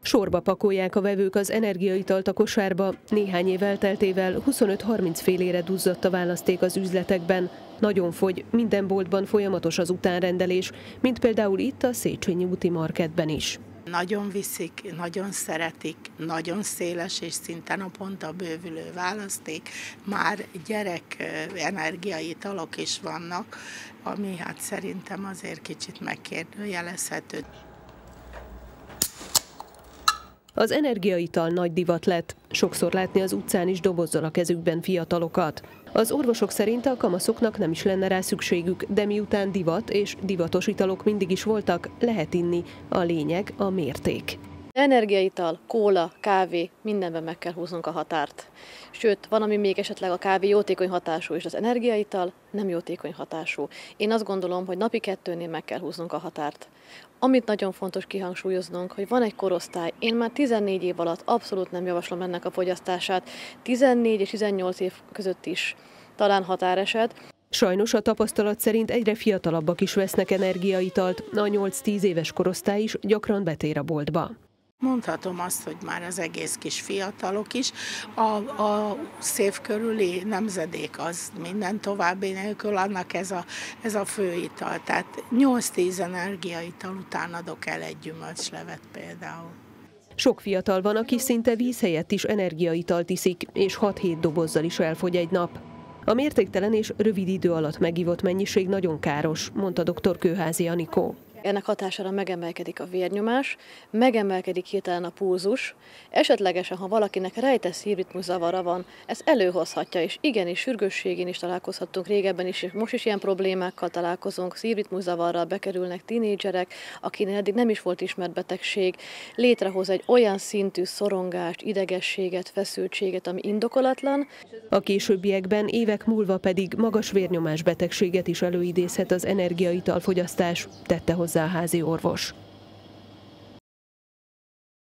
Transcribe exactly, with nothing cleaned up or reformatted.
Sorba pakolják a vevők az energiaitalt a kosárba. Néhány év elteltével huszonöt-harminc félére duzzadt a választék az üzletekben. Nagyon fogy, minden boltban folyamatos az utánrendelés, mint például itt a Széchenyi úti marketben is. Nagyon viszik, nagyon szeretik, nagyon széles és szinte naponta bővülő választék. Már gyerek energiaitalok is vannak, ami hát szerintem azért kicsit megkérdőjelezhető. Az energiaital nagy divat lett. Sokszor látni az utcán is dobozzal a kezükben fiatalokat. Az orvosok szerint a kamaszoknak nem is lenne rá szükségük, de miután divat és divatos italok mindig is voltak, lehet inni. A lényeg a mérték. Energiaital, kóla, kávé, mindenben meg kell húznunk a határt. Sőt, van, ami még esetleg a kávé jótékony hatású, és az energiaital nem jótékony hatású. Én azt gondolom, hogy napi kettőnél meg kell húznunk a határt. Amit nagyon fontos kihangsúlyoznunk, hogy van egy korosztály. Én már tizennégy év alatt abszolút nem javaslom ennek a fogyasztását. tizennégy és tizennyolc év között is talán határeset. Sajnos a tapasztalat szerint egyre fiatalabbak is vesznek energiaitalt. A nyolc-tíz éves korosztály is gyakran betér a boltba. Mondhatom azt, hogy már az egész kis fiatalok is. A, a szév körüli nemzedék az minden további nélkül, annak ez a, ez a főital. Tehát nyolc-tíz energiaital után adok el egy gyümölcslevet például. Sok fiatal van, aki szinte víz helyett is energiaitalt iszik, és hat-hét dobozzal is elfogy egy nap. A mértéktelen és rövid idő alatt megivott mennyiség nagyon káros, mondta dr. Kőházi Anikó. Ennek hatására megemelkedik a vérnyomás, megemelkedik hirtelen a pulzus, esetlegesen, ha valakinek rejtett szívritmuszavara van, ez előhozhatja, és igenis sürgősségén is találkozhattunk régebben is, és most is ilyen problémákkal találkozunk, szívritmuszavarral bekerülnek tínédzserek, akinek eddig nem is volt ismert betegség, létrehoz egy olyan szintű szorongást, idegességet, feszültséget, ami indokolatlan. A későbbiekben, évek múlva pedig magas vérnyomás betegséget is előidézhet az energiaital fogyasztás, tette hozzá a házi orvos.